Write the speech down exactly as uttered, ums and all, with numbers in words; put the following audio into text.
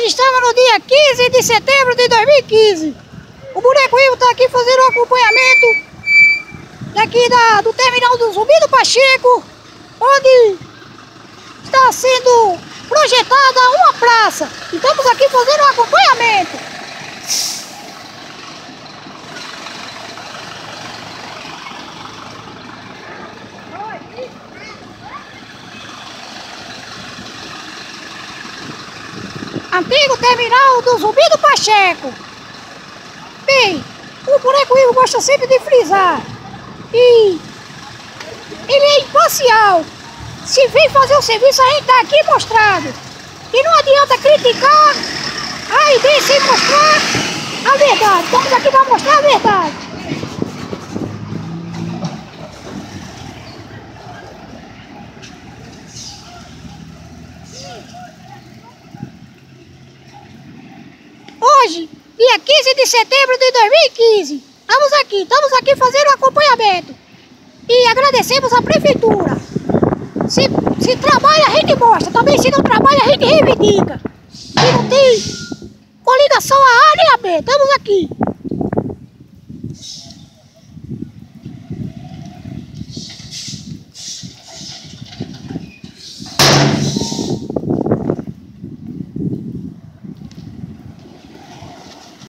Hoje estamos no dia quinze de setembro de dois mil e quinze. O Boneco Vivo está aqui fazendo o acompanhamento daqui da, do terminal do Zumbi do Pacheco, onde está sendo projetada uma praça. E estamos aqui fazendo o acompanhamento. Antigo terminal do Zumbi do Pacheco. Bem, o Boneco Vivo gosta sempre de frisar. E ele é imparcial. Se vem fazer o serviço, a gente tá aqui mostrado. E não adianta criticar a ideia sem mostrar a verdade. Estamos aqui para mostrar a verdade. Hoje, dia quinze de setembro de dois mil e quinze, estamos aqui, estamos aqui fazendo o acompanhamento. E agradecemos a prefeitura. Se, se trabalha, a gente mostra. Também se não trabalha, a gente reivindica. E não tem coligação a A nem a B. Estamos aqui.